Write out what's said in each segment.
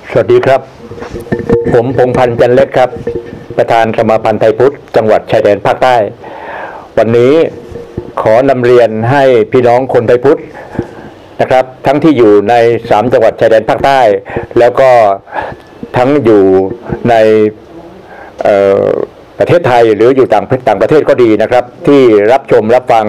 สวัสดีครับผมพงษ์พันธ์ จันเล็กครับประธานสมาพันธ์ไทยพุทธจังหวัดชายแดนภาคใต้วันนี้ขอนำเรียนให้พี่น้องคนไทยพุทธนะครับทั้งที่อยู่ใน3จังหวัดชายแดนภาคใต้แล้วก็ทั้งอยู่ในประเทศไทยหรืออยู่ต่างประเทศก็ดีนะครับที่รับชมรับฟัง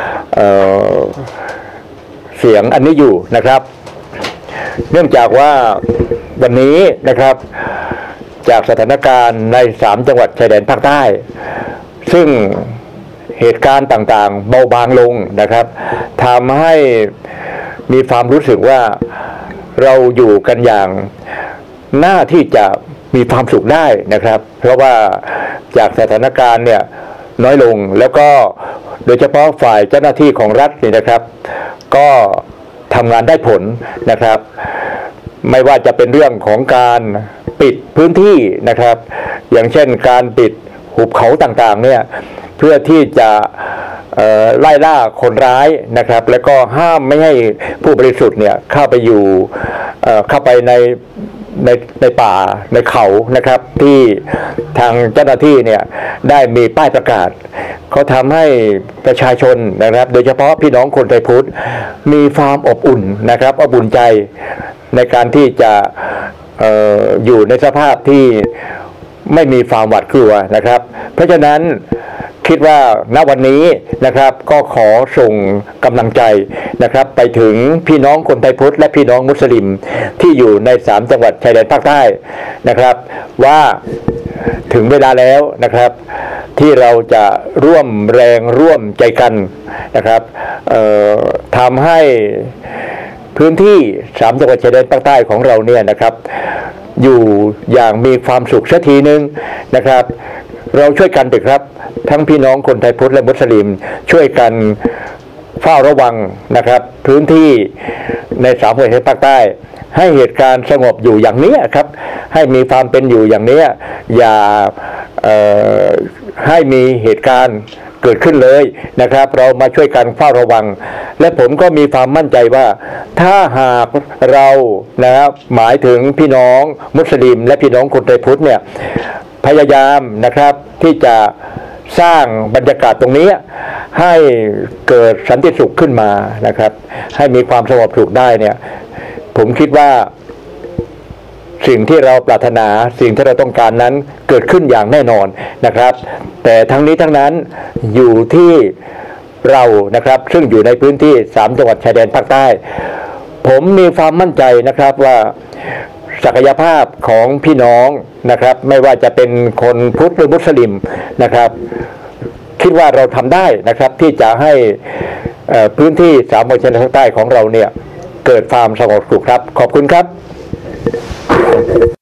เสียงอันนี้อยู่นะครับเนื่องจากว่าวันนี้นะครับจากสถานการณ์ใน3จังหวัดชายแดนภาคใต้ซึ่งเหตุการณ์ต่างๆเบาบางลงนะครับทำให้มีความรู้สึกว่าเราอยู่กันอย่างน่าที่จะมีความสุขได้นะครับเพราะว่าจากสถานการณ์เนี่ยน้อยลงแล้วก็โดยเฉพาะฝ่ายเจ้าหน้าที่ของรัฐนี่นะครับก็ทำงานได้ผลนะครับไม่ว่าจะเป็นเรื่องของการปิดพื้นที่นะครับอย่างเช่นการปิดหุบเขาต่างๆเนี่ยเพื่อที่จะไล่ล่าคนร้ายนะครับแล้วก็ห้ามไม่ให้ผู้บริสุทธิ์เนี่ยเข้าไปในป่าในเขานะครับที่ทางเจ้าหน้าที่เนี่ยได้มีป้ายประกาศเขาทำให้ประชาชนนะครับโดยเฉพาะพี่น้องคนไทยพุทธมีความอบอุ่นนะครับอบอุ่นใจในการที่จะอยู่ในสภาพที่ไม่มีความหวาดกลัวนะครับเพราะฉะนั้นคิดว่าณวันนี้นะครับก็ขอส่งกำลังใจนะครับไปถึงพี่น้องคนไทยพุทธและพี่น้องมุสลิมที่อยู่ใน3จังหวัดชายแดนภาคใต้นะครับว่าถึงเวลาแล้วนะครับที่เราจะร่วมแรงร่วมใจกันนะครับทำให้พื้นที่3จังหวัดชายแดนภาคใต้ของเราเนี่ยนะครับอยู่อย่างมีความสุขสักทีนึงนะครับเราช่วยกันเถอะครับทั้งพี่น้องคนไทยพุทธและมุสลิมช่วยกันเฝ้าระวังนะครับพื้นที่ใน3จังหวัดชายแดนภาคใต้ให้เหตุการณ์สงบอยู่อย่างนี้ครับให้มีความเป็นอยู่อย่างนี้อย่าให้มีเหตุการณ์เกิดขึ้นเลยนะครับเรามาช่วยกันเฝ้าระวังและผมก็มีความมั่นใจว่าถ้าหากเรานะครับหมายถึงพี่น้องมุสลิมและพี่น้องคนไทยพุทธเนี่ยพยายามนะครับที่จะสร้างบรรยากาศตรงนี้ให้เกิดสันติสุขขึ้นมานะครับให้มีความสงบสุขได้เนี่ยผมคิดว่าสิ่งที่เราปรารถนาสิ่งที่เราต้องการนั้นเกิดขึ้นอย่างแน่นอนนะครับแต่ทั้งนี้ทั้งนั้นอยู่ที่เรานะครับซึ่งอยู่ในพื้นที่3จังหวัดชายแดนภาคใต้ผมมีความมั่นใจนะครับว่าศักยภาพของพี่น้องนะครับไม่ว่าจะเป็นคนพุทธหรือมุสลิมนะครับคิดว่าเราทำได้นะครับที่จะให้พื้นที่3จังหวัดชายแดนภาคใต้ของเราเนี่ยเกิดความสงบสุขครับขอบคุณครับ